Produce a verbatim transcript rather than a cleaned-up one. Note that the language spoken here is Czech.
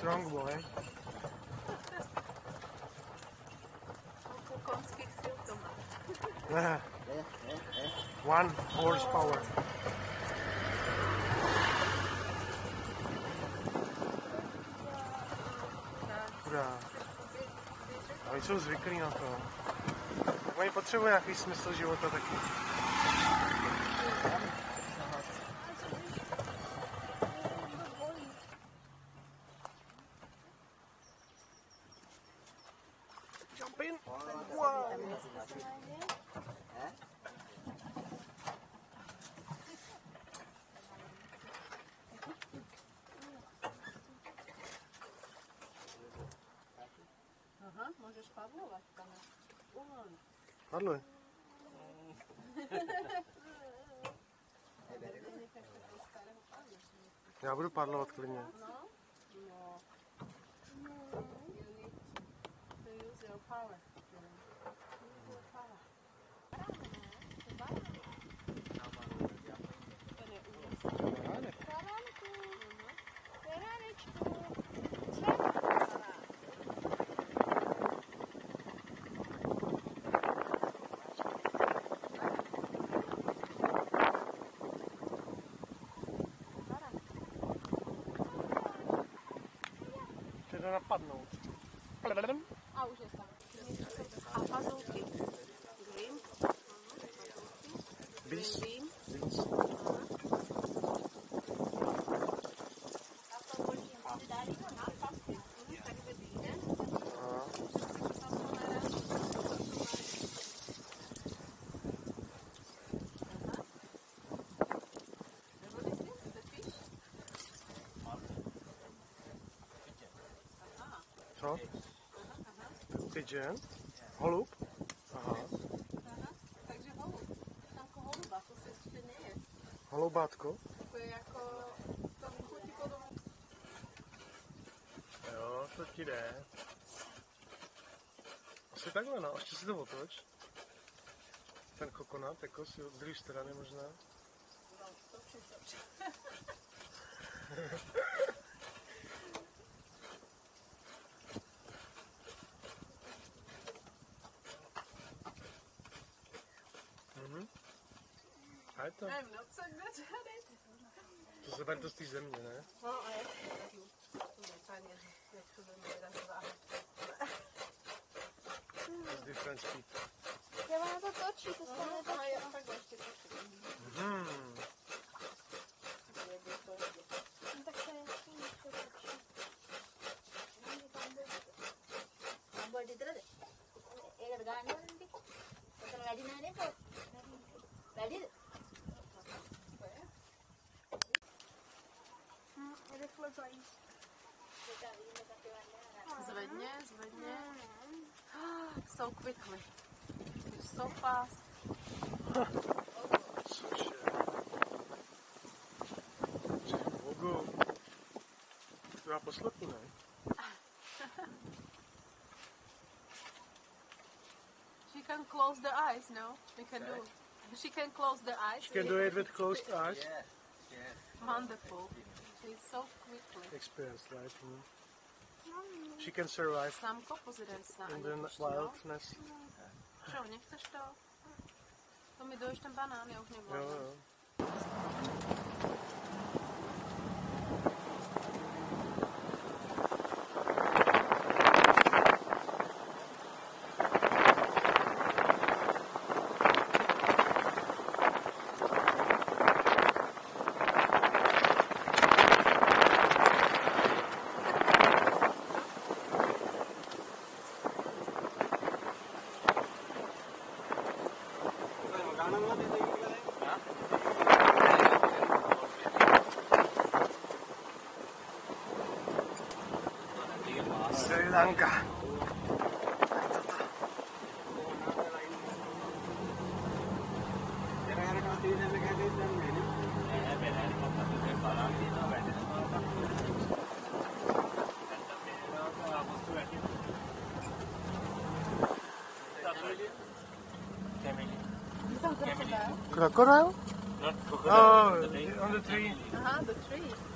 Strong boy. Konských sil to má. Ne. One horsepower. Chudá. Oni jsou zvyklí na to. Oni potřebují nějaký smysl života taky. Jump in. Wow. Aha, můžeš padlovat, pane. Padluj. Já budu padlovat klidně. No? No. You need to use your power. Use your power. Ten je úžasný. Chce napadnout. A už je tam. A pazouky. Green. Bees. Green. Bees. Co? Pigeon? Holub? Aha. Aha. Takže holub. Jako holuba, to se ještě neje. Holubátko? To je jako... To chutí podobně. Jo, to ti jde. Asi takhle, no. Ještě si to otoč. Ten kokonát, jako si od druhé strany možná. No, to přijde. Mhm. A je to? I'm not so good at it. To se ber to z té země, ne? No a jak to je fajně, jak to bude rozváhat. Z different speed. Já vám to točí, to stane to. A je takhle ještě točí. Mhm. No tak to je jasný, to točí. Buat dia terus. Eh, kerana nanti. Kalau lagi nanti tu. Lagi. Rychle zajíst. Zvedně, zvedně. So quickly. It's so fast. Cože? Bogu. To já poslepu, ne? She can close the eyes, no? We can do. She can close the eyes. She can do it with closed eyes. Yes, yes. Wonderful. She's so quickly. Experienced, right? Mm. She can survive Samko, pozidej se na in Ani the puští, jo? wildness. Čo, nechceš to? To mi doješ ten banán, já už Jo, nevládám. jo. Sri Lanka. Crocodile? Not Oh, on the tree. Aha, the tree.